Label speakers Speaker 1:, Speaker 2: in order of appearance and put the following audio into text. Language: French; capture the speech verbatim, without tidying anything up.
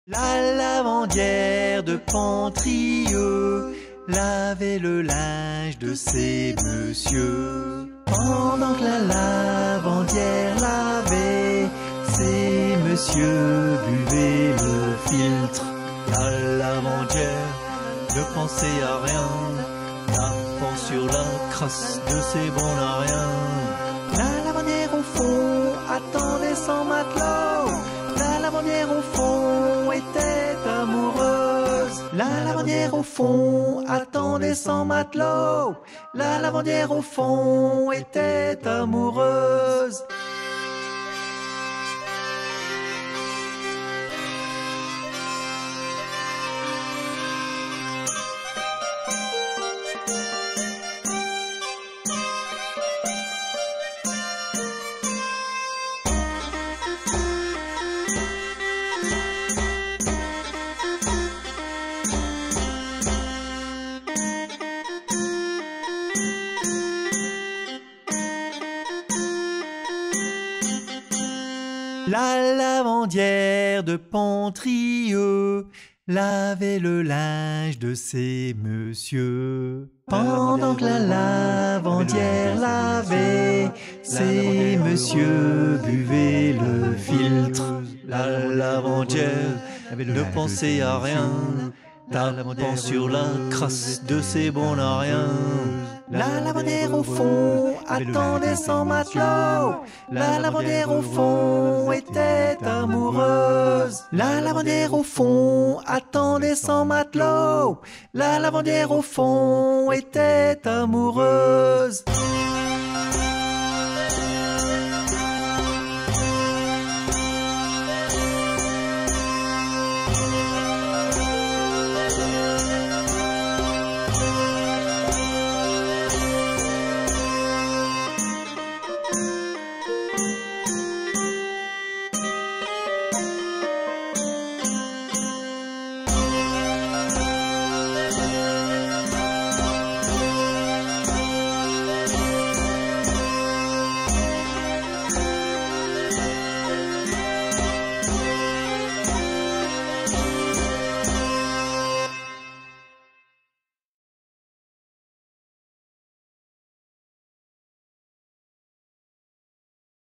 Speaker 1: La lavandière de Pentrieux lavait le linge de ses messieurs. Pendant que la lavandière lavait, ces messieurs buvaient le filtre. La lavandière ne pensait à rien, tapant sur la crasse de ses bons à rien. La lavandière au fond attendait son matelot. La lavandière au fond était amoureuse. La lavandière au fond attendait son matelot. La lavandière au fond était amoureuse. La lavandière de Pentrieux lavait le linge de ses messieurs. Pendant que la lavandière lavait, ces messieurs buvaient le filtre. La lavandière ne pensait à rien, tapant sur la crasse de ses bons à rien. La lavandière au fond attendait son matelot. La lavandière au fond était amoureuse. La lavandière au fond attendait son matelot. La lavandière au fond était amoureuse.